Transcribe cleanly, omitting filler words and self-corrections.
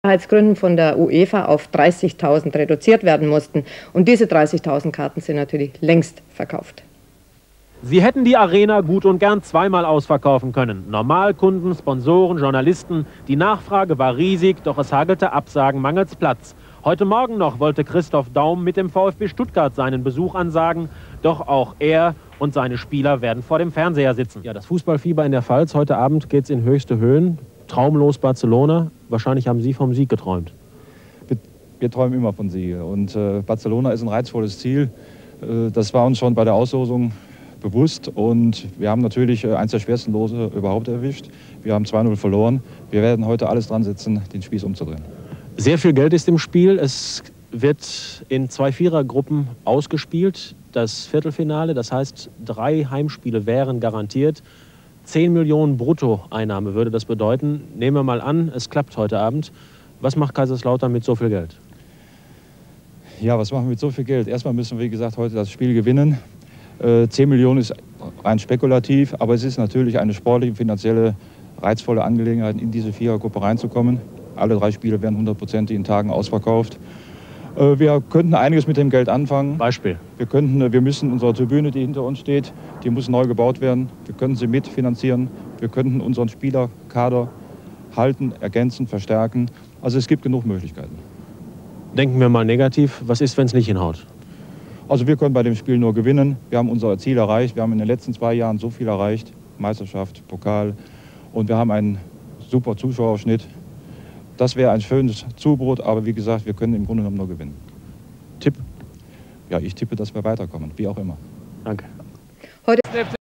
Sicherheitsgründen von der UEFA auf 30.000 reduziert werden mussten. Und diese 30.000 Karten sind natürlich längst verkauft. Sie hätten die Arena gut und gern zweimal ausverkaufen können. Normalkunden, Sponsoren, Journalisten. Die Nachfrage war riesig, doch es hagelte Absagen mangels Platz. Heute Morgen noch wollte Christoph Daum mit dem VfB Stuttgart seinen Besuch ansagen. Doch auch er und seine Spieler werden vor dem Fernseher sitzen. Ja, das Fußballfieber in der Pfalz. Heute Abend geht es in höchste Höhen. Traumlos Barcelona. Wahrscheinlich haben Sie vom Sieg geträumt. Wir träumen immer von Sieg. Und Barcelona ist ein reizvolles Ziel. Das war uns schon bei der Auslosung bewusst. Und wir haben natürlich eins der schwersten Lose überhaupt erwischt. Wir haben 2-0 verloren. Wir werden heute alles dran setzen, den Spieß umzudrehen. Sehr viel Geld ist im Spiel. Es wird in 2 Vierergruppen ausgespielt. Das Viertelfinale, das heißt 3 Heimspiele wären garantiert. 10 Millionen Bruttoeinnahme würde das bedeuten. Nehmen wir mal an, es klappt heute Abend. Was macht Kaiserslautern mit so viel Geld? Ja, was machen wir mit so viel Geld? Erstmal müssen wir, wie gesagt, heute das Spiel gewinnen. 10 Millionen ist rein spekulativ, aber es ist natürlich eine sportliche, finanzielle, reizvolle Angelegenheit, in diese Vierergruppe reinzukommen. Alle 3 Spiele werden 100% in Tagen ausverkauft. Wir könnten einiges mit dem Geld anfangen. Beispiel? Wir müssen unsere Tribüne, die hinter uns steht, die muss neu gebaut werden. Wir können sie mitfinanzieren. Wir könnten unseren Spielerkader halten, ergänzen, verstärken. Also es gibt genug Möglichkeiten. Denken wir mal negativ. Was ist, wenn es nicht hinhaut? Also wir können bei dem Spiel nur gewinnen. Wir haben unser Ziel erreicht. Wir haben in den letzten 2 Jahren so viel erreicht. Meisterschaft, Pokal. Und wir haben einen super Zuschauerschnitt. Das wäre ein schönes Zubrot, aber wie gesagt, wir können im Grunde genommen nur gewinnen. Tipp? Ja, ich tippe, dass wir weiterkommen, wie auch immer. Danke. Heute